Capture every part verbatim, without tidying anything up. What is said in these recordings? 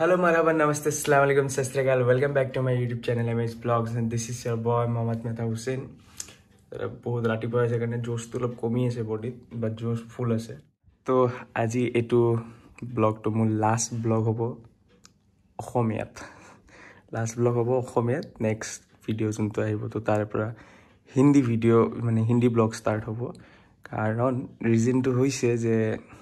Hello, Marhaba, Namaste, Assalamu alaikum, Sat Sri Akal. Welcome back to my YouTube channel, M H Vlogs, and this is your boy Mohammad Mehta Hussain. बहुत रातिपुৱা আছে কাৰণে জোশটো অলপ কমি আছে বডিত বাট জোশ ফুল আছে তো আজি এটো ব্লগটো মোৰ লাষ্ট ব্লগ হ'ব অসমীয়াত লাষ্ট ব্লগ হ'ব অসমীয়াত নেক্সট ভিডিও যোনটো আহিব তো তাৰ পৰা হিন্দী ভিডিও মানে হিন্দী ব্লগ ষ্টাৰ্ট হ'ব কাৰণ ৰিজনটো হৈছে যে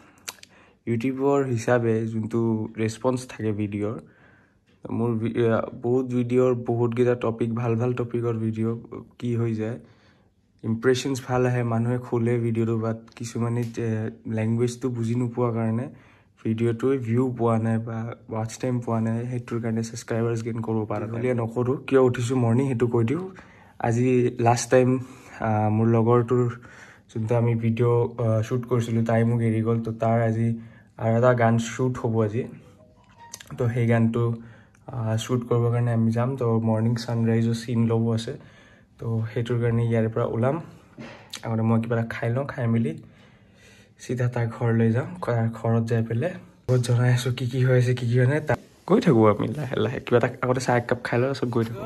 ইউটিউবৰ হিচাপে যোনটো ৰেসপন্স থাকে ভিডিওৰ মোৰ বহুত ভিডিওৰ বহুত গিটা টপিক ভাল ভাল টপিকৰ ভিডিও কি হৈ যায় ইমপ্ৰেশনস ভাল আহে মানুহে খুলে ভিডিওটো বাট কিছুমানে ল্যাঙ্গুৱেজটো বুজি নোপোৱা কাৰণে ভিডিওটো ভিউ পোৱা নাই বা ওয়াচ টাইম পোৱা নাই হেতুৰ কাৰণে সাবস্ক্ৰাইবাৰ্স গেইন কৰিব পাৰা বুলি নকৰো কিয় উঠিছো মৰ্নিং হেতু কৈ দিও আজি লাষ্ট টাইম মোৰ লগৰটোৰ যোনটো আমি ভিডিও শুট কৰিছিলো তাই মোক এৰি গল তো তাৰ আজি আৰু এটা গান শুট হ'ব আজি তো সেই গানটো শুট কৰিবৰ কাৰণে আমি যাম তো মৰ্নিং সানৰাইজৰ সিন লব আছে তো হেতুৰ কাৰণে ইয়াৰ পৰা ওলাম আগতে মই কিবা খাই লওঁ খাই মিলি সিধা তাৰ ঘৰ লৈ যাম ঘৰত যাই পেলে বহুত জনাই আছো কি কি হৈছে কি কি নাই গৈ থাকো আমি লাহে লাহে কিবা আগতে চাহ এক কাপ খাই লওঁ সব গৈ থাকো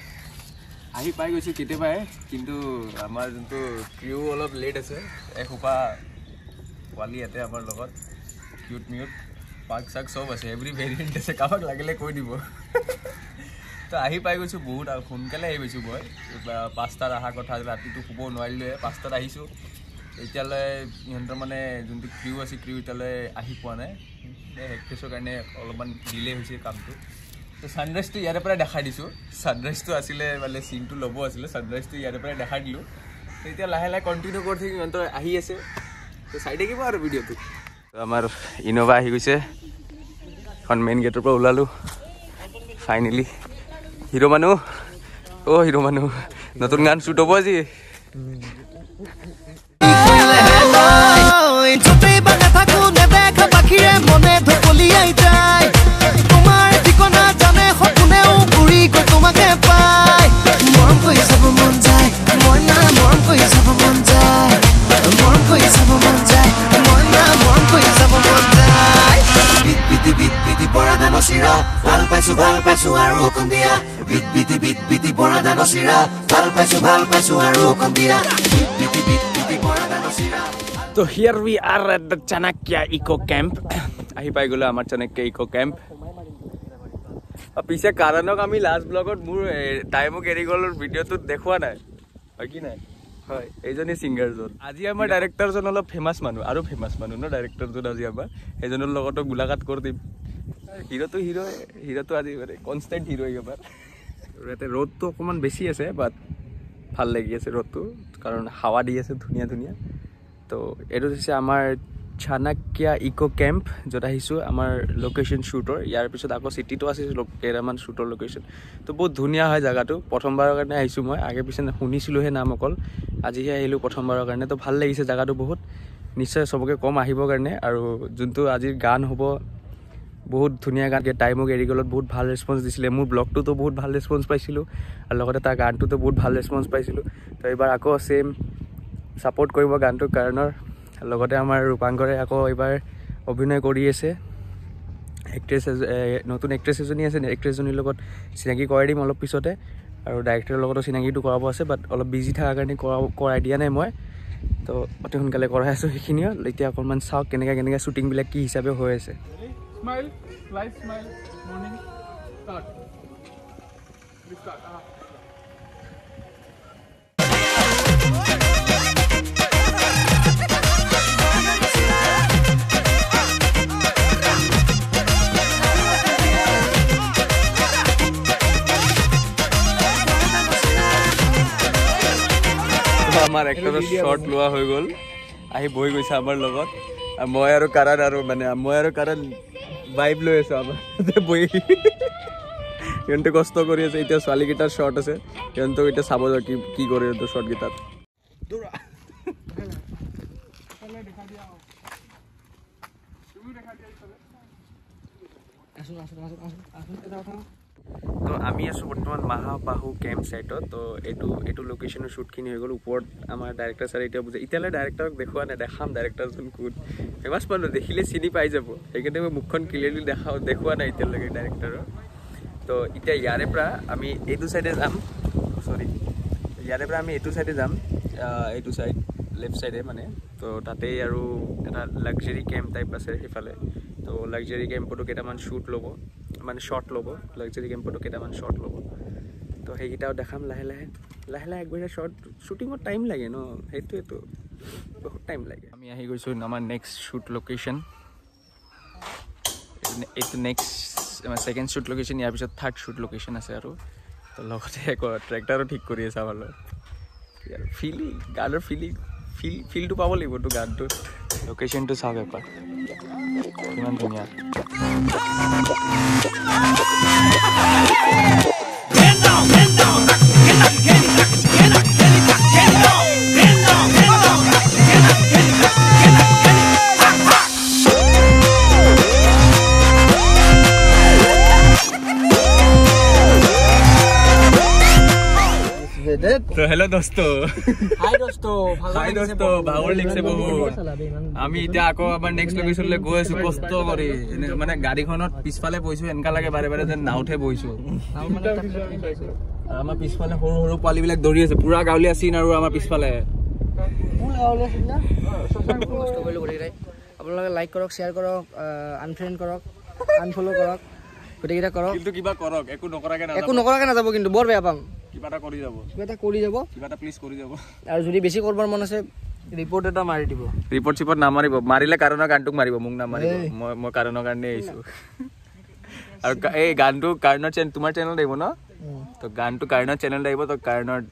আহি পাই গৈছে কেতিয়াবাই কিন্তু আমাৰ যোনটো ক্ৰিউ অলপ লেট আছে এখোপা পোৱালি ইয়াতে আমাৰ লগত কিউট মিউট পাক চাক সব আছে এভৰি ভেৰিয়েণ্ট আছে কাবাক লাগিলে কৈ দিব তো আহি পাই গৈছো বহুত আৰু সোনকালে আহি গৈছো মই পাঁচটাত অহা কথা ৰাতিটো শুব নোৱাৰিলে পাঁচটাত আহিছো এতিয়ালৈ ইহঁতৰ মানে যোনটো ক্ৰিউ আছে ক্ৰিউ এতিয়ালৈ আহি পোৱা নাই হেক্টেছৰ কাৰণে অলপমান ডিলে হৈছে কামটো তো সানৰাইজটো ইয়াৰ পৰা দেখাই দিছো সানৰাইজটো আছিলে মানে সিনটো ল'ব আছিলে সানৰাইজটো ইয়াৰ পৰা দেখাই দিলো তো এতিয়া লাহে লাহে কণ্টিনিউ কৰি থাকি ইহঁতৰ আহি আছে তো চাই থাকিব আৰু ভিডিওটো আমাৰ ইনোভা আহি গৈছে এখন মেইন গেটৰ পৰা ওলালো ফাইনেলি হিৰো মানুহ ও হিৰো মানুহ নতুন গান শুট হ'ব আজি ভাল পাইছো ভাল পাইছো আৰু অকণ দিয়া বিট বিটি বিট বিটি বৰা দানচিৰা ভাল পাইছো ভাল পাইছো আৰু অকণ দিয়া বিট বিটি বিট বিটি বৰা দানচিৰা তো here we are at the Chanakya eco camp আহি পাই গলো আমাৰ চাণক্য ইকো কেম্প পিছে কাৰণক আমি লাষ্ট ব্লগত মোৰ টাইমক এৰি গলৰ ভিডিওটো দেখুৱা নাই হয় কি নাই হয় এইজনী সিঙ্গাৰজন আজি আমাৰ ডাইৰেক্টৰজন অলপ ফেমাস মানুহ আৰু ফেমাস মানুহ ন ডাইৰেক্টৰজন আজি আমাৰ এজনৰ লগতো মুলাকাত কৰি দিম হিৰো তো হিৰো হিৰো তো আজি মানে কনষ্টেন্ট হিৰো এবাৰ ইয়াতে ৰ'দটো অকণমান বেছি আছে বাট ভাল লাগি আছে ৰ'দটো কাৰণ হাৱা দি আছে ধুনীয়া ধুনীয়া তো এইটো হৈছে আমাৰ চাণক্য ইকো কেম্প য'ত আহিছোঁ আমাৰ লোকেশ্যন শ্বুটৰ ইয়াৰ পিছত আকৌ চিটিটো আছে কেইটামান শ্বুটৰ লোকেশ্যন তো বহুত ধুনীয়া হয় জেগাটো প্ৰথমবাৰৰ কাৰণে আহিছোঁ মই আগে পিছে শুনিছিলোঁহে নাম অকল আজিহে আহিলোঁ প্ৰথমবাৰৰ কাৰণে তো ভাল লাগিছে জেগাটো বহুত নিশ্চয় চবকে কম আহিবৰ কাৰণে আৰু যোনটো আজিৰ গান হ'ব বহুত ধুনীয়া গান টাইমক এৰি গলত বহুত ভাল ৰেছপন্স দিছিলে মোৰ ব্লগটোতো বহুত ভাল ৰেছপন্স পাইছিলোঁ আৰু লগতে তাৰ গানটোতো বহুত ভাল ৰেছপন্স পাইছিলোঁ তো এইবাৰ আকৌ ছেইম ছাপোৰ্ট কৰিব গানটোৰ কাৰণৰ লগতে আমাৰ ৰূপাংকৰে আকৌ এইবাৰ অভিনয় কৰি আছে এক্ট্ৰেছ নতুন এক্ট্ৰেছ এজনী আছে এক্ট্ৰেছজনীৰ লগত চিনাকি কৰাই দিম অলপ পিছতে আৰু ডাইৰেক্টৰৰ লগতো চিনাকিটো কৰাব আছে বাট অলপ বিজি থকাৰ কাৰণে কৰাই দিয়া নাই মই তো অতি সোনকালে কৰাই আছোঁ সেইখিনিও এতিয়া অকণমান চাওক কেনেকৈ কেনেকৈ শ্বুটিংবিলাক কি হিচাপে হৈ আছে Smile, light smile, morning, start. We start. Uh-huh. আমাৰ এক্টৰৰ শৰ্ট লোৱা হৈ গ'ল আহি বহি গৈছে আমাৰ লগত মই আৰু কাৰণ আৰু মানে মই আৰু কাৰণ ভাইব লৈ আছো আমাৰ বহি সিহঁতে কষ্ট কৰি আছে এতিয়া ছোৱালীকেইটাৰ শ্বৰ্ট আছে সিহঁতক এতিয়া চাব যাওঁ কি কি কৰে সিহঁতৰ শ্বৰ্টকেইটাত তো আমি আছোঁ বৰ্তমান মহাবাহু কেম্প চাইটত। তো এইটো এইটো লোকেশ্যনৰ শ্বুটখিনি হৈ গ'ল। ওপৰত আমাৰ ডাইৰেক্টৰ ছাৰে এতিয়া বুজাই, এতিয়ালৈ ডাইৰেক্টৰক দেখুওৱা নাই, দেখাম ডাইৰেক্টৰজন কোন। ফেমাছ মানুহ, দেখিলে চিনি পাই যাব, সেইকাৰণে মই মুখখন ক্লিয়াৰলি দেখাওঁ দেখুওৱা নাই এতিয়ালৈকে ডাইৰেক্টৰৰ। তো এতিয়া ইয়াৰে পৰা আমি এইটো চাইডে যাম, চৰি ইয়াৰে পৰা আমি এইটো চাইডে যাম, এইটো চাইড লেফ্ট চাইডে মানে। তো তাতেই আৰু এটা লাক্সাৰী কেম্প টাইপ আছে সেইফালে। তো লাক্সাৰী কেম্পতো কেইটামান শ্বুট ল'ব, মানে শ্বট ল'ব, লাক্সাৰী কেম্পতো কেইটামান শ্বট ল'ব। তো সেইকেইটাও দেখাম লাহে লাহে লাহে লাহে একবাৰে শ্বৰ্ট শ্বুটিঙত টাইম লাগে ন, সেইটোৱেতো বহুত টাইম লাগে। আমি আহি গৈছোঁ আমাৰ নেক্সট শ্বুট লোকেশ্যন, এইটো নেক্সট আমাৰ ছেকেণ্ড শ্বুট লোকেশ্যন, ইয়াৰ পিছত থাৰ্ড শ্বুট লোকেশ্যন আছে আৰু। তো লগতে আকৌ ট্ৰেক্টাৰো ঠিক কৰি আছে আমাৰ লগত। ফিলিং, গানৰ ফিলিং ফিল ফিলটো পাব লাগিবতো গানটোত। লোকেশ্যনটো চাওক এবাৰ, কিমান ধুনীয়া। তো হেল্ল' দোস্ত, হাই দোস্ত, হাই দোস্ত, ভাগৰ লাগিছে বহুত। আমি এতিয়া আকৌ আমাৰ নেক্সট লোকেশ্যনলৈ গৈ আছো কষ্ট কৰি। মানে গাড়ীখনত পিছফালে বহিছো, এনেকা লাগে বাৰে বাৰে যেন নাওঠে বহিছো। আমাৰ পিছফালে সৰু সৰু পোৱালীবিলাক দৌৰি আছে, পুৰা গাঁৱলীয়া চিন আৰু আমাৰ পিছফালে। আপোনালোকে লাইক কৰক, শ্বেয়াৰ কৰক, আনফ্ৰেণ্ড কৰক, আনফল' কৰক, গোটেইকেইটা কৰক। কিন্তু কিবা কৰক, একো নকৰাকে নাযাব, একো নকৰাকে নাযাব, কিন্তু বৰ বেয়া পাম। কিবা এটা কৰি যাব, কিবা এটা কৰি যাব, কিবা এটা প্লিজ কৰি যাব। আৰু যদি বেছি কৰিবৰ মন আছে ৰিপৰ্ট এটা মাৰি দিব। ৰিপৰ্ট চিপৰ্ট নামাৰিব, মাৰিলে কাৰণৰ গানটোক মাৰিব, মোক নামাৰিব। মই মই কাৰণৰ কাৰণে আহিছোঁ। আৰু এই গানটো কাৰণৰ চেনেল, তোমাৰ চেনেলত আহিব ন? তো গানটো কাৰণৰ চেনেলত আহিব। তো কাৰণৰ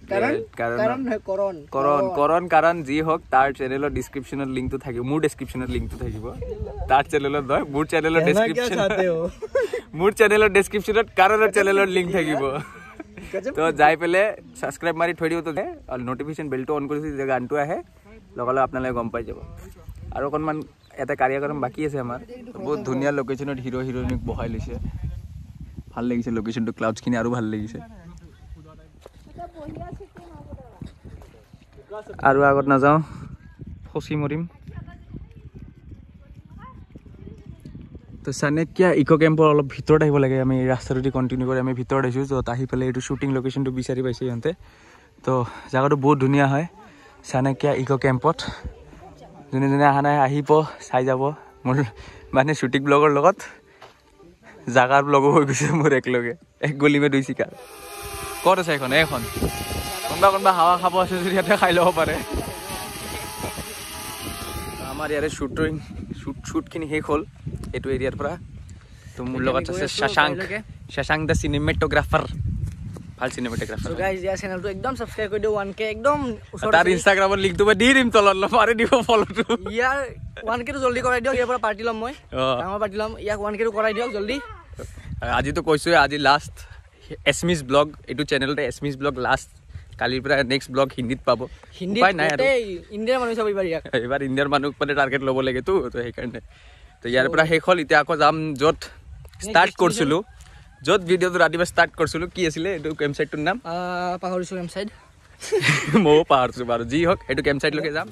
কৰণ কৰণ কাৰণ যি হওক, তাৰ চেনেলৰ ডিছক্ৰিপশ্যনত লিংকটো থাকিব, মোৰ ডিছক্ৰিপশ্যনত লিংকটো থাকিব। তাৰ চেনেলত নহয়, মোৰ চেনেলৰ ডিছক্ৰিপশ্যন, মোৰ চেনেলৰ ডিছক্ৰিপশ্যনত কাৰণৰ চেনেলৰ লিংক থাকিব। তো যাই পেলাই ছাবস্ক্ৰাইব মাৰি থৈ দিব। তো আৰু নটিফিকেশ্যন বেলটো অন কৰিছোঁ, যেতিয়া গানটো আহে লগালগ আপোনালোকে গম পাই যাব। আৰু অকণমান এটা কাৰ্যক্ৰম বাকী আছে আমাৰ। বহুত ধুনীয়া লোকেশ্যনত হিৰ' হিৰ'ইনিক বহাই লৈছে, ভাল লাগিছে লোকেশ্যনটো, ক্লাউডছখিনি আৰু ভাল লাগিছে। আৰু আগত নাযাওঁ, ফচি মৰিম। তো চানেকিয়া ইক' কেম্পৰ অলপ ভিতৰত আহিব লাগে। আমি ৰাস্তাটোদি কণ্টিনিউ কৰি আমি ভিতৰত আহিছোঁ। য'ত আহি পেলাই এইটো শ্বুটিং লোকেশ্যনটো বিচাৰি পাইছে সিহঁতে। তো জেগাটো বহুত ধুনীয়া হয় চানেকিয়া ইক' কেম্পত। যোনে যোনে অহা নাই আহিব, চাই যাব। মোৰ মানে শ্বুটিং ব্লগৰ লগত জাগাৰ ব্লগো হৈ গৈছে মোৰ একেলগে, এক গলিমে দুই চিকাৰ। ক'ত আছে এইখন? এইখন কোনোবা কোনোবা হাৱা খাব আছে যদি ইয়াতে খাই ল'ব পাৰে। আমাৰ ইয়াৰে শ্বুটিং শ্বুট শ্বুটখিনি শেষ হ'ল এইটো এৰিয়াৰ পৰা। তো মোৰ লগত আছে শশাংক, শশাংক দ্য চিনেমেটোগ্ৰাফাৰ, ভাল চিনেমেটোগ্ৰাফাৰ। গাইজ ইয়াৰ চেনেলটো একদম ছাবস্ক্ৰাইব কৰি দিও, ওৱান কে একদম ওচৰত। তাৰ ইনষ্টাগ্ৰামৰ লিংকটো মই দি দিম তলত, মাৰি দিব ফলোটো। ইয়াৰ ওৱান কেটো জল্দি কৰাই দিয়ক, ইয়াৰ পৰা পাৰ্টি ল'ম মই, ডাঙৰ পাৰ্টি ল'ম। ইয়াক ওৱান কেটো কৰাই দিয়ক জল্দি। আজিতো কৈছোৱে, আজি লাষ্ট এছমিছ ব্লগ, এইটো চেনেলতে এছমিছ ব্লগ লাষ্ট। কালিৰ পৰা নেক্সট ব্লগ হিন্দীত পাব, উপায় নাই আৰু। ইণ্ডিয়াৰ মানুহ চাব এইবাৰ, ইয়াক এইবাৰ ইণ্ডিয়াৰ মানুহ মানে টাৰ্গেট ল'ব লাগেতো, তো সেইকাৰণে। তো ইয়াৰ পৰা শেষ হ'ল। এতিয়া আকৌ যাম য'ত ষ্টাৰ্ট কৰিছিলোঁ, য'ত ভিডিঅ'টো ৰাতিপুৱা ষ্টাৰ্ট কৰিছিলোঁ। কি আছিলে এইটো কেম্প চাইটটোৰ নাম? পাহৰিছোঁ কেম্প চাইট, ময়ো পাহৰিছোঁ বাৰু। যি হওক এইটো কেম্প চাইটলৈকে যাম।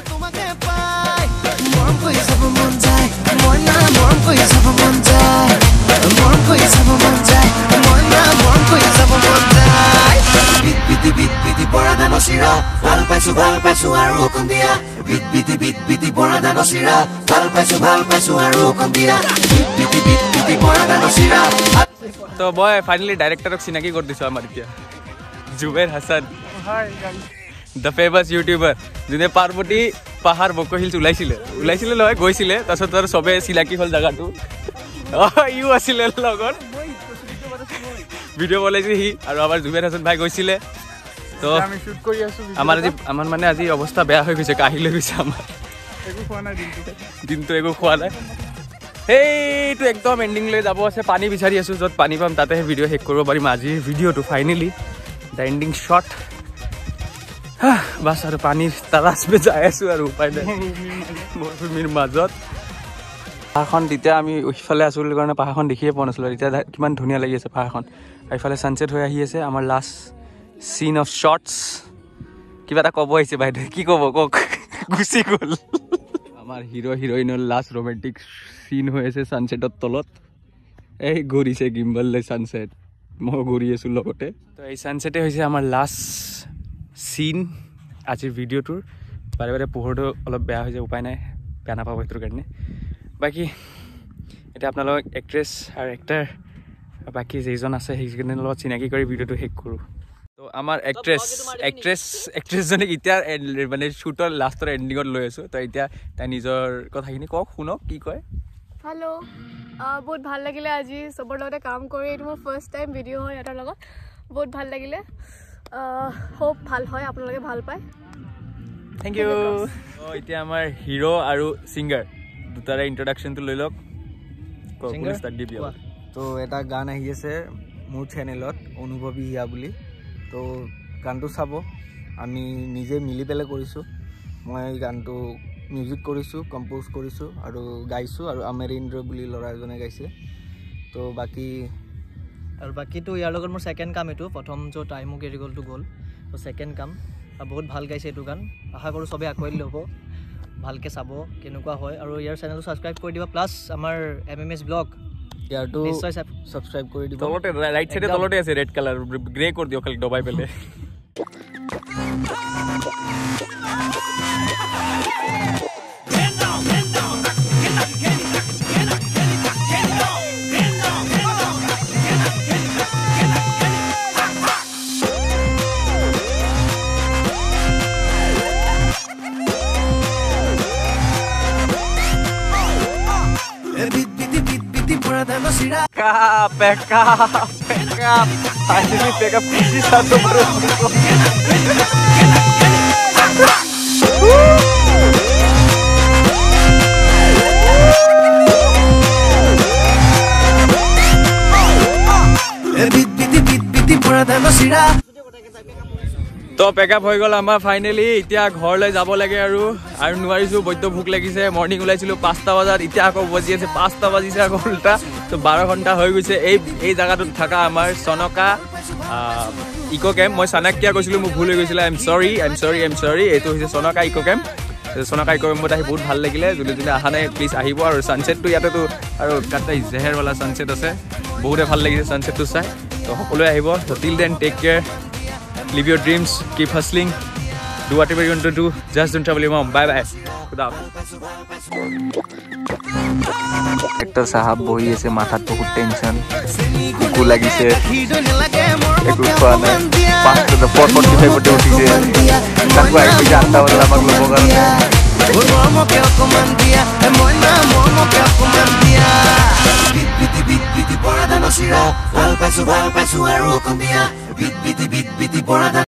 ভাল পাইছো ভাল পাইছো আৰু অকণ দিয়া, বিট বিটি বিট বিটি বৰা দান চিৰা। ভাল পাইছো ভাল পাইছো আৰু অকণ দিয়া, বিট বিটি বিট বিটি বৰা দান চিৰা। তো মই ফাইনেলি ডাইৰেক্টৰক চিনাকি কৰি দিছোঁ আমাৰ এতিয়া, Zubair Hasan, the famous YouTuber, যোনে পাৰ্বতী পাহাৰ বকো হিলছ ওলাইছিলে ওলাইছিলে নহয় গৈছিলে। তাৰপিছত আৰু চবে চিনাকি হ'ল জেগাটো। অঁ ইও আছিলে লগত, ভিডিঅ' বনাইছে সি। আৰু আমাৰ জুবেৰ হাছান ভাই গৈছিলে। তো আমাৰ আজি আমাৰ মানে আজি অৱস্থা বেয়া হৈ গৈছে, কাহি লৈ গৈছে আমাৰ। দিনটো একো খোৱা নাই। সেইটো একদম এণ্ডিংলৈ যাব আছে, পানী বিচাৰি আছোঁ। য'ত পানী পাম তাতেহে ভিডিঅ' শেষ কৰিব পাৰিম আজিৰ ভিডিঅ'টো। Finally the ending shot. বাছ আৰু পানীৰ তালাচ মে যাই আছোঁ আৰু উপায় নাই, মৰুভূমিৰ মাজত। পাহাৰখন তেতিয়া আমি ইফালে আছোঁ বুলি কাৰণে পাহাৰখন দেখিয়ে পোৱা নাছিলোঁ এতিয়া কিমান ধুনীয়া লাগি আছে পাহাৰখন আৰু ইফালে ছানছেট হৈ আহি আছে আমাৰ লাষ্ট চিন অফ শ্বৰ্টছ কিবা এটা ক'ব আহিছে বাইদেউ কি ক'ব কওক গুচি গ'ল আমাৰ হিৰো হিৰইনৰ লাষ্ট ৰোমেণ্টিক চিন হৈ আছে ছানছেটৰ তলত এই ঘূৰিছে গিম্বল লৈ ছানছেট মই ঘূৰি আছোঁ লগতে তো এই ছানছেটে হৈছে আমাৰ লাষ্ট চিন আজিৰ ভিডিঅ'টোৰ বাৰে বাৰে পোহৰটো অলপ বেয়া হৈ যায় উপায় নাই বেয়া নাপাব সেইটোৰ কাৰণে বাকী এতিয়া আপোনালোক এক্ট্ৰেছ আৰু এক্টাৰ বাকী যিজন আছে সেইজনৰ লগত চিনাকি কৰি ভিডিঅ'টো শেষ কৰোঁ তো আমাৰ এক্ট্ৰেছ এক্ট্ৰেছ এক্ট্ৰেছজনীক এতিয়া মানে শ্বুটৰ লাষ্টৰ এণ্ডিঙত লৈ আছোঁ তো এতিয়া তাই নিজৰ কথাখিনি কওক শুনক কি কয় হেল্ল' বহুত ভাল লাগিলে আজি চবৰ লগতে কাম কৰি এইটো মোৰ ফাৰ্ষ্ট টাইম ভিডিঅ' হয় সিহঁতৰ লগত বহুত ভাল লাগিলে হোপ ভাল হয় আপোনালোকে ভাল পায় থেংক ইউ এতিয়া আমাৰ হিৰো আৰু ছিংগাৰ দুটাৰে ইন্ট্ৰডাকশ্যনটো লৈ লওক তো এটা গান আহি আছে মোৰ চেনেলত অনুভৱী হিয়া বুলি তো গানটো চাব আমি নিজে মিলি পেলাই কৰিছোঁ মই গানটো মিউজিক কৰিছোঁ কম্প'জ কৰিছোঁ আৰু গাইছোঁ আৰু আমেৰিন্দ্ৰ বুলি ল'ৰা এজনে গাইছে তো বাকী আৰু বাকীটো ইয়াৰ লগত মোৰ ছেকেণ্ড কাম এইটো প্ৰথম য'ত টাইম মোক এৰি গ'লটো গ'ল তো ছেকেণ্ড কাম আৰু বহুত ভাল গাইছে এইটো গান আশা কৰোঁ চবেই আঁকোৱালি ল'ব ভালকৈ চাব কেনেকুৱা হয় আৰু ইয়াৰ চেনেলটো ছাবস্ক্ৰাইব কৰি দিবা প্লাছ আমাৰ এম এম এছ ব্লগ ইয়াৰটো নিশ্চয় ছাবস্ক্ৰাইব কৰি দিব তলতে ৰাইট চাইডে তলতে আছে ৰেড কালাৰ গ্ৰে কৰি দিয়ক খালি দবাই পেলাই Peka, peka, peka. Finally, peka puji satu baru. তো পেকআপ হৈ গ'ল আমাৰ ফাইনেলি এতিয়া ঘৰলৈ যাব লাগে আৰু আৰু নোৱাৰিছোঁ বৈদ্য ভোক লাগিছে মৰ্ণিং ওলাইছিলোঁ পাঁচটা বজাত এতিয়া আকৌ বজি আছে পাঁচটা বাজিছে আকৌ উল্টা তো বাৰ ঘণ্টা হৈ গৈছে এই এই জেগাটোত থকা আমাৰ চনকা ইক' কেম্প মই চাণক্য কৈছিলোঁ মোৰ ভুল হৈ গৈছিলে আই এম চৰি আই এম চৰি আই এম চৰি এইটো হৈছে চনকা ইক' কেম্প চনকা ইক' কেম্পত আহি বহুত ভাল লাগিলে যোনে যোনে অহা নাই প্লিজ আহিব আৰু ছানছেটটো ইয়াতেতো আৰু তাতে জেহেৰৱালা ছানছেট আছে বহুতে ভাল লাগিছে ছানছেটটো চাই তো সকলোৱে আহিব তো till then take care live your dreams keep hustling do whatever you want to do just don't trouble your mom bye bye khuda actor sahab bohi ase mathat bahut tension kuku lagise ekku khwa nai five to the four forty-five bote utise takwa ekku janta wala amak lobo karone momo ke okoman dia moi na momo ke okoman dia bit bit bit bit porada no sira val pasu val pasu aru okom dia bit bit bit bit porada